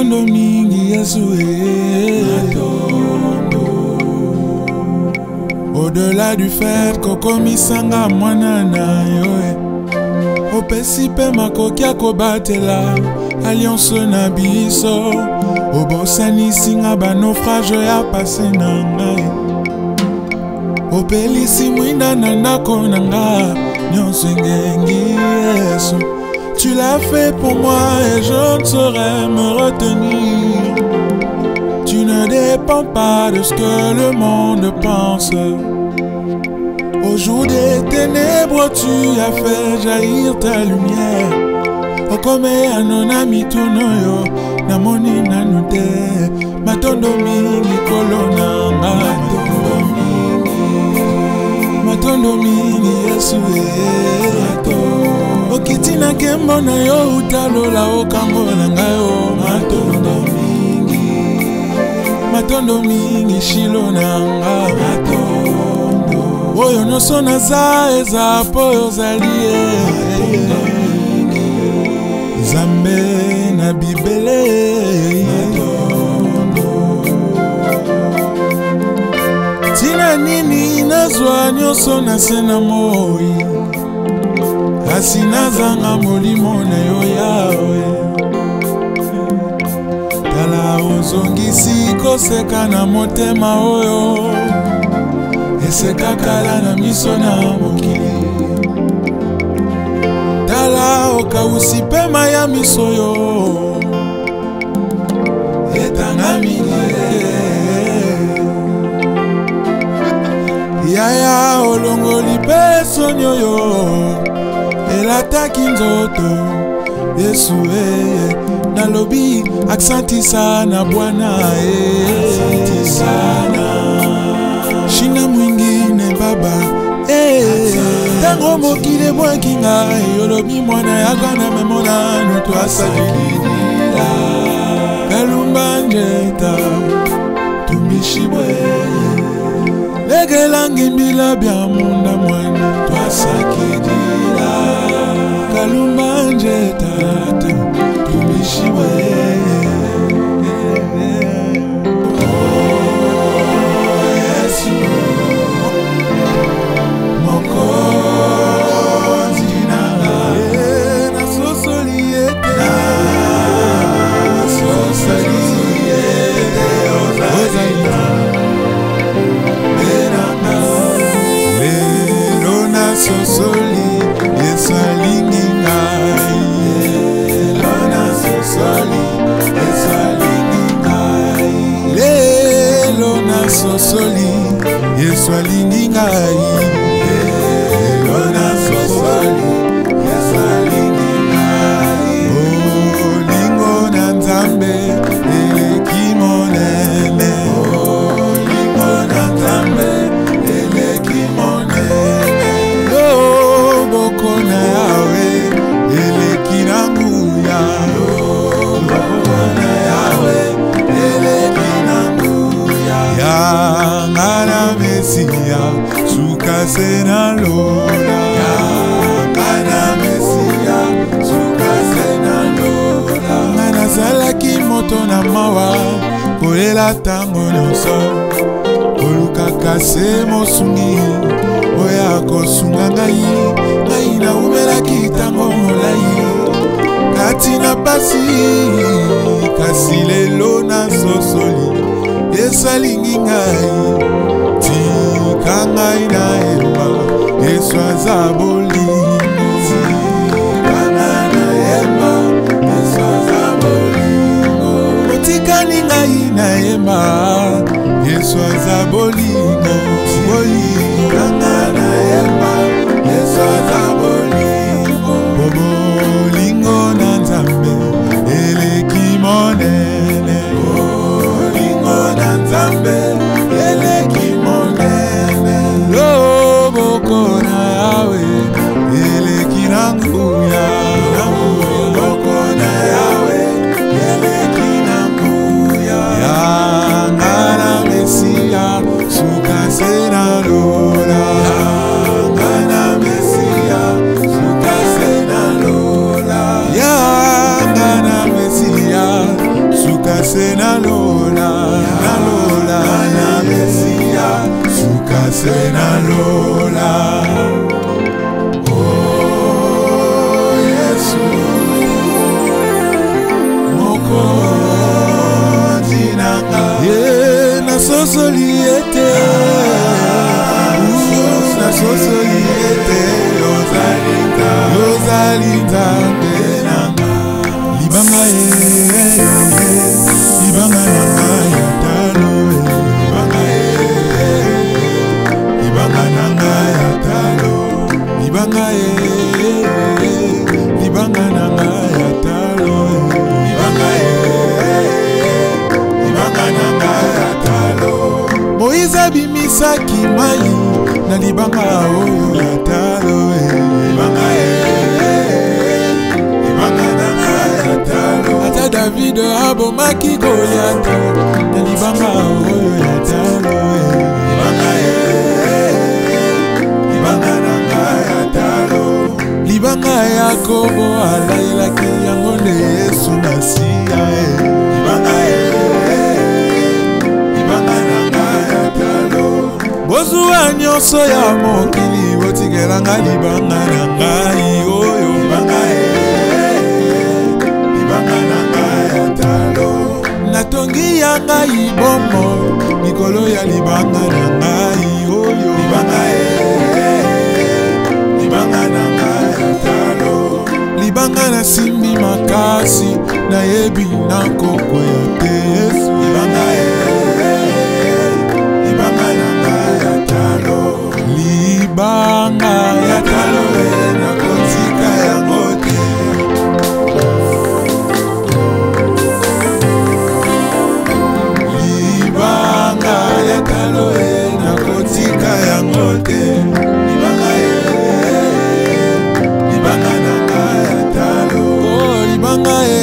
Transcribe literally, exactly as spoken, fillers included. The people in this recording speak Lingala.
Matondo mingi Yesu Matondo. Au-delà du fait kokomisanga mwanana yoe opesi pe makoki akobatela alliance na biso obosanisi nga banaufrage ya pase na ngai opelisi mwinda na ndako na nga nyonso ngengi Yesu. Tu l'as fait pour moi et je ne saurais me retenir. Tu ne dépends pas de ce que le monde pense. Au jour des ténèbres, tu as fait jaillir ta lumière. O comme un ami tunoyo, na moni na nute, matondo mingi kolona matondo mingi, matondo mingi Yesu matondo. Okitina kembo na yo utalola okambo na ngayo matondo mingi, matondo mingi shilo na nga matondo. Oyo noso naza eza po zalie Zambe na bibele matondo. Tina nini nazwa nyoso na sena moi Asina zanga molimo na yo yawe. Tala ozongisi koseka na motema oyo eseka kala na miso na mokili. Tala okausi pema ya miso yo etanga mingi yaya olongoli peso nyoyo elataki nzoto Yesu eh nalobi aksanti sana Bwana eh aksanti sana shina mwingine baba eh tango mokile bwaki ngai olobi mwana yakana memona nuto asalilila kalumba njeta tumbishibwe legelangi mbila bya munda mwana twasakidila kalumba njeta tumbishibwe. Sosoli, Yesu alingi ngai. Lona sosoli, Yesu alingi ngai. Lona sosoli, Yesu alingi ngai. Lona sosoli, Yesu alingi ngai. Oh, lingo na Nzambe, eleki monene. Oh, lingo na Nzambe, eleki monene. Bokona yawe eleki nanguya bokona yawe eleki nanguya ya ngana mesia suka sena lola ya ngana mesia suka sena lola ngana zalaki moto na mawa kolela tango nyonso kolukaka se mosungi oya kosunga ngai ngai na umelaki tango molai kati na pasi kasi lelo na sosoli Yesu alingi ngai tika ngai na yemba Yesu aza bolingo tika ngai na yemba Yesu aza bolingo otikani ngai na yemba Yesu aza bolingo bolingo na yemba Yesu aza bolingo bolingo na Nzambe eleki monene bolingo na Nzambe eleki monene loboko na yawe Ebebisaki mai na libanga oyo ya talo. Libanga libanga nanga ya talo. Ata David abomaki Goliath na libanga oyo ya talo. Libanga libanga nanga ya talo. Libanga Yakobo alaelaki yango nde Yesu Masiya. Libanga libanga nanga ya talo. Bozwa nyonso ya mokili botikelanga libanga na ngai oyo. Libanga libanga nanga ya talo. Natongi ya ngai bomo likolo ya libanga na ngai oyo. Libanga libanga nanga ya talo. Libanga na simbi makasi nayebi nakokoya te Yesu. Libanga libanga nanga ya talo. Libanga ya talo nakotika yango te. Libanga ya talo nakotika yango te. Libanga libanga nanga ya talo. Oh libanga